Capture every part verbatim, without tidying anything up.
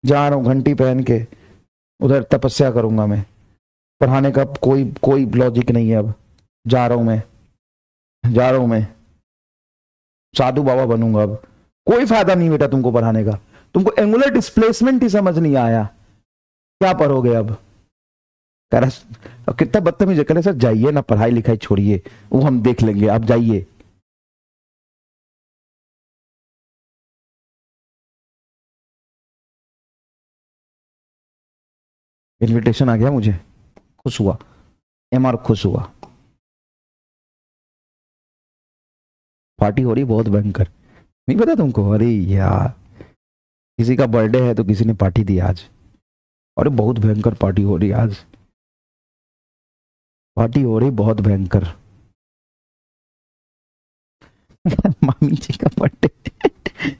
जा रहा हूँ घंटी पहन के, उधर तपस्या करूंगा मैं। पढ़ाने का कोई कोई लॉजिक नहीं है। अब जा रहा हूं मैं, जा रहा हूं मैं साधु बाबा बनूंगा। अब कोई फायदा नहीं बेटा तुमको पढ़ाने का। तुमको एंगुलर डिस्प्लेसमेंट ही समझ नहीं आया, क्या पढ़ोगे अब? कह रहा कितना बदतमीज है। कह रहे सर जाइए ना, पढ़ाई लिखाई छोड़िए, वो हम देख लेंगे, आप जाइए। इनविटेशन आ गया, मुझे खुश हुआ, एम आर खुश हुआ। पार्टी हो रही बहुत भयंकर, नहीं पता तुमको? अरे यार किसी का बर्थडे है तो किसी ने पार्टी दी आज। अरे बहुत भयंकर पार्टी हो रही आज, पार्टी हो रही बहुत भयंकर। मामी जी का बर्थडे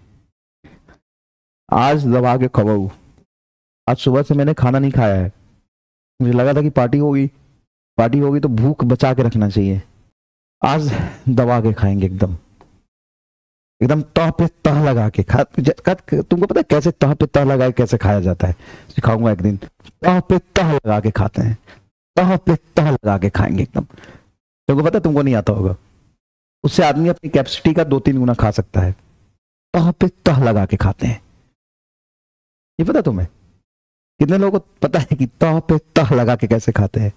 आज दबा के खवाऊ। आज सुबह से मैंने खाना नहीं खाया है, मुझे लगा था कि पार्टी होगी, पार्टी होगी तो भूख बचा के रखना चाहिए। आज दबा के खाएंगे एकदम, एकदम तह पे तह लगा के खा। तुमको पता है कैसे तह पे तह लगा के कैसे खाया जाता है? सिखाऊंगा एक दिन। तह पे तह लगा के खाते हैं, तह पे तह लगा के खाएंगे एकदम। तुमको पता है, तुमको नहीं आता होगा। उससे आदमी अपनी कैपेसिटी का दो तीन गुना खा सकता है। तह पे तह लगा के खाते हैं, ये पता तुम्हें? कितने लोगों को पता है कि तह पे तह लगा के कैसे खाते हैं?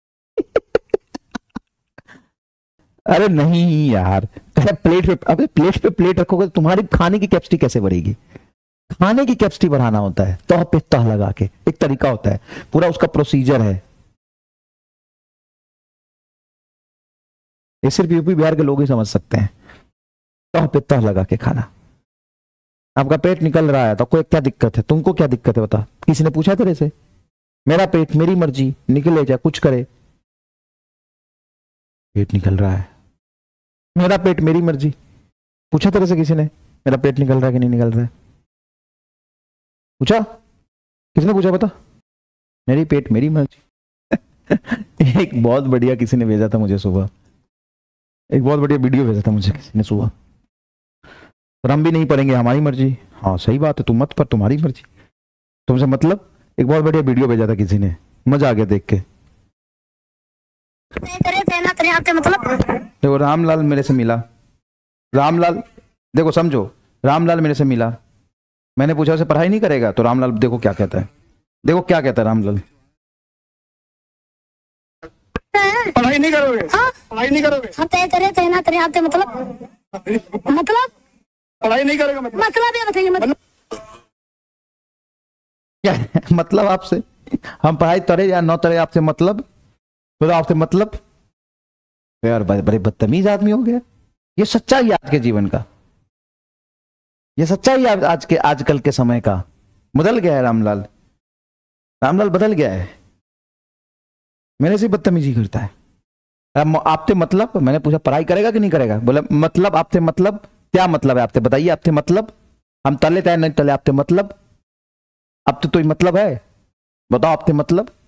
अरे नहीं यार, प्लेट पे, अबे प्लेट पे प्लेट रखोगे तो तुम्हारी खाने की कैपेसिटी कैसे बढ़ेगी? खाने की कैपेसिटी बढ़ाना होता है तह पे तह लगा के, एक तरीका होता है, पूरा उसका प्रोसीजर है। ये सिर्फ यूपी बिहार के लोग ही समझ सकते हैं, तह पे तह लगा के खाना। आपका पेट निकल रहा है तो कोई क्या दिक्कत है? तुमको क्या दिक्कत है बता? किसी ने पूछा तेरे से? मेरा पेट मेरी मर्जी, निकले जा कुछ करे। पेट निकल रहा है, मेरा पेट मेरी मर्जी। पूछा तेरे से किसी ने मेरा पेट निकल रहा है कि नहीं निकल रहा है? पूछा? किसने पूछा बता? मेरी पेट मेरी मर्जी। एक बहुत बढ़िया किसी ने भेजा था मुझे सुबह, एक बहुत बढ़िया वीडियो भेजा था मुझे किसी ने सुबह। और हम भी नहीं पढ़ेंगे, हमारी मर्जी। हाँ सही बात है, तुम मत पर, तुम्हारी मर्जी, तुमसे मतलब। एक बहुत बढ़िया वीडियो भेजा था किसी ने, मजा आ गया देख के। देखो रामलाल मेरे से मिला, रामलाल देखो समझो, रामलाल मेरे से मिला। मैंने पूछा उसे पढ़ाई नहीं करेगा, तो रामलाल देखो क्या कहता है, देखो क्या कहता है रामलाल। पढ़ाई नहीं करोगे? हाँ? पढ़ाई नहीं करोगे? हाँ तय करे तय ना करे आपके मतलब, मतलब पढ़ाई नहीं करेगा मतलब, मतलब ये बताइए मतलब क्या मतलब आपसे? हम पढ़ाई तरे या न तरे आपसे मतलब? तो आपसे मतलब तो यार बड़े बदतमीज आदमी हो गया। ये सच्चाई आज के जीवन का, ये सच्चाई आज के आजकल के समय का। बदल गया है रामलाल, रामलाल बदल गया है, मेरे से बदतमीजी करता है। आपसे मतलब, मैंने पूछा पढ़ाई करेगा कि नहीं करेगा, बोला मतलब आपसे मतलब क्या मतलब है आपसे बताइए, आपसे मतलब हम तले तय नहीं तले, आपसे मतलब अब तो, तो मतलब है, बताओ आपसे मतलब।